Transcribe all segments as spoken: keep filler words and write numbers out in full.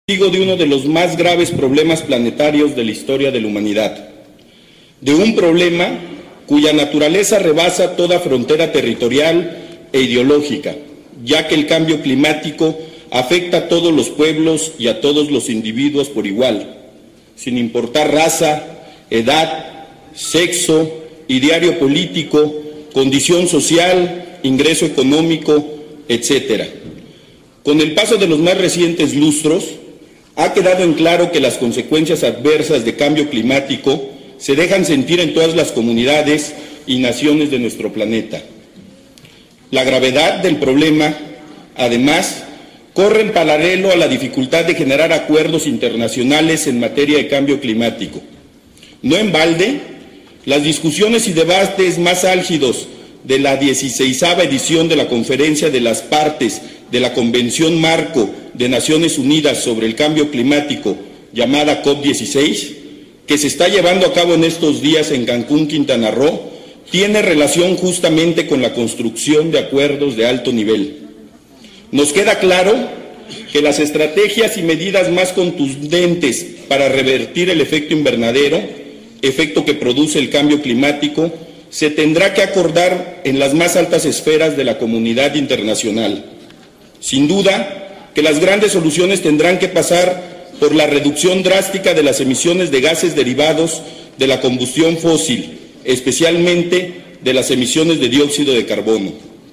de uno de los más graves problemas planetarios de la historia de la humanidad, de un problema cuya naturaleza rebasa toda frontera territorial e ideológica, ya que el cambio climático afecta a todos los pueblos y a todos los individuos por igual, sin importar raza, edad, sexo, ideario político, condición social, ingreso económico, etcétera. Con el paso de los más recientes lustros, ha quedado en claro que las consecuencias adversas de cambio climático se dejan sentir en todas las comunidades y naciones de nuestro planeta. La gravedad del problema, además, corre en paralelo a la dificultad de generar acuerdos internacionales en materia de cambio climático. No en balde, las discusiones y debates más álgidos de la dieciseisava edición de la Conferencia de las Partes de la Convención Marco de Naciones Unidas sobre el Cambio Climático, llamada COP dieciséis, que se está llevando a cabo en estos días en Cancún, Quintana Roo, tiene relación justamente con la construcción de acuerdos de alto nivel. Nos queda claro que las estrategias y medidas más contundentes para revertir el efecto invernadero, efecto que produce el cambio climático, se tendrá que acordar en las más altas esferas de la comunidad internacional. Sin duda que las grandes soluciones tendrán que pasar por la reducción drástica de las emisiones de gases derivados de la combustión fósil, especialmente de las emisiones de dióxido de carbono.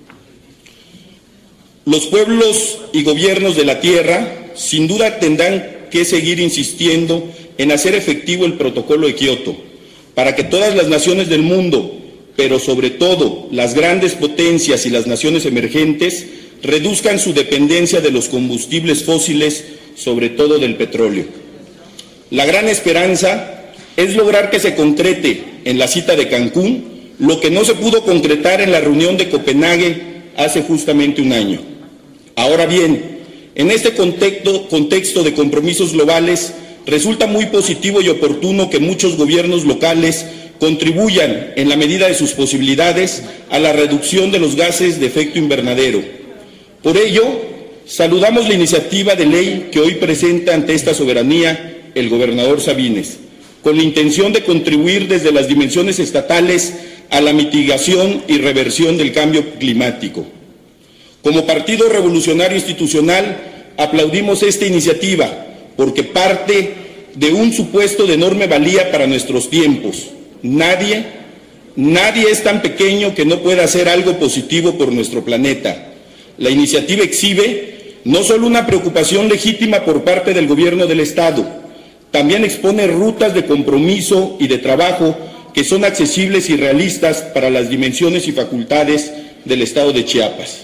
Los pueblos y gobiernos de la Tierra, sin duda, tendrán que seguir insistiendo en hacer efectivo el Protocolo de Kioto, para que todas las naciones del mundo, pero sobre todo las grandes potencias y las naciones emergentes, reduzcan su dependencia de los combustibles fósiles, sobre todo del petróleo. La gran esperanza es lograr que se concrete en la cita de Cancún lo que no se pudo concretar en la reunión de Copenhague hace justamente un año. Ahora bien, en este contexto, contexto de compromisos globales, resulta muy positivo y oportuno que muchos gobiernos locales contribuyan, en la medida de sus posibilidades, a la reducción de los gases de efecto invernadero. Por ello, saludamos la iniciativa de ley que hoy presenta ante esta soberanía el gobernador Sabines, con la intención de contribuir desde las dimensiones estatales a la mitigación y reversión del cambio climático. Como Partido Revolucionario Institucional, aplaudimos esta iniciativa porque parte de un supuesto de enorme valía para nuestros tiempos. Nadie, nadie es tan pequeño que no pueda hacer algo positivo por nuestro planeta. La iniciativa exhibe no solo una preocupación legítima por parte del gobierno del Estado, también expone rutas de compromiso y de trabajo que son accesibles y realistas para las dimensiones y facultades del Estado de Chiapas.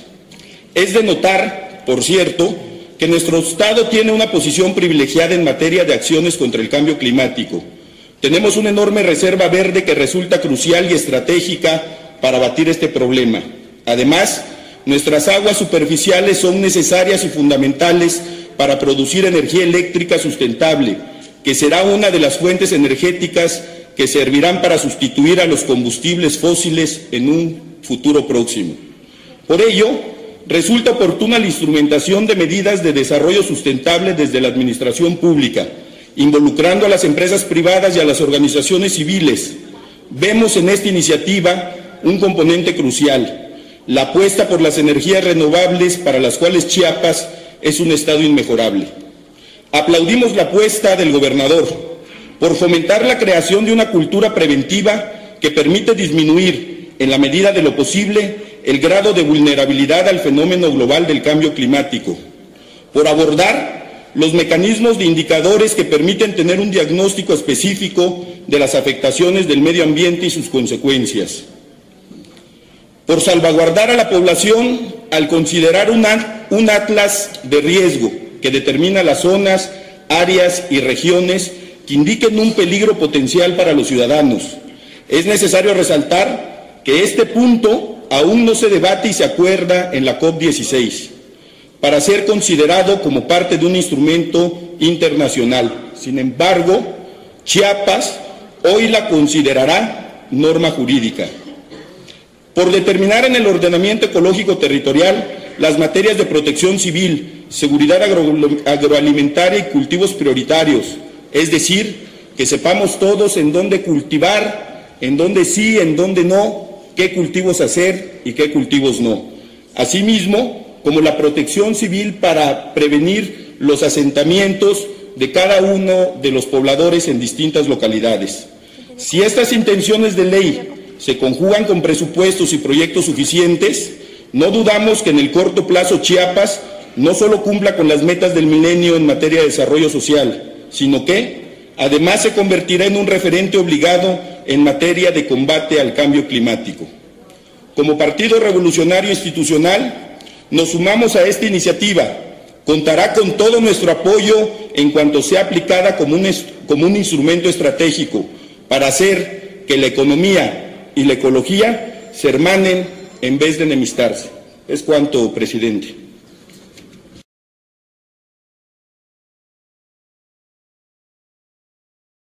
Es de notar, por cierto, que nuestro Estado tiene una posición privilegiada en materia de acciones contra el cambio climático. Tenemos una enorme reserva verde que resulta crucial y estratégica para abatir este problema. Además, nuestras aguas superficiales son necesarias y fundamentales para producir energía eléctrica sustentable, que será una de las fuentes energéticas que servirán para sustituir a los combustibles fósiles en un futuro próximo. Por ello, resulta oportuna la instrumentación de medidas de desarrollo sustentable desde la administración pública, involucrando a las empresas privadas y a las organizaciones civiles. Vemos en esta iniciativa un componente crucial: la apuesta por las energías renovables, para las cuales Chiapas es un estado inmejorable. Aplaudimos la apuesta del gobernador por fomentar la creación de una cultura preventiva que permite disminuir, en la medida de lo posible, el grado de vulnerabilidad al fenómeno global del cambio climático, por abordar los mecanismos de indicadores que permiten tener un diagnóstico específico de las afectaciones del medio ambiente y sus consecuencias, por salvaguardar a la población al considerar una, un atlas de riesgo que determina las zonas, áreas y regiones que indiquen un peligro potencial para los ciudadanos. Es necesario resaltar que este punto aún no se debate y se acuerda en la COP dieciséis, para ser considerado como parte de un instrumento internacional. Sin embargo, Chiapas hoy la considerará norma jurídica. Por determinar en el ordenamiento ecológico territorial las materias de protección civil, seguridad agro agroalimentaria y cultivos prioritarios, es decir, que sepamos todos en dónde cultivar, en dónde sí, en dónde no, qué cultivos hacer y qué cultivos no. Asimismo, como la protección civil para prevenir los asentamientos de cada uno de los pobladores en distintas localidades. Si estas intenciones de ley se conjugan con presupuestos y proyectos suficientes, no dudamos que en el corto plazo Chiapas no solo cumpla con las metas del milenio en materia de desarrollo social, sino que además se convertirá en un referente obligado en materia de combate al cambio climático. Como Partido Revolucionario Institucional, nos sumamos a esta iniciativa. Contará con todo nuestro apoyo en cuanto sea aplicada como un, como un instrumento estratégico para hacer que la economía y la ecología se hermanen en vez de enemistarse. Es cuanto, presidente.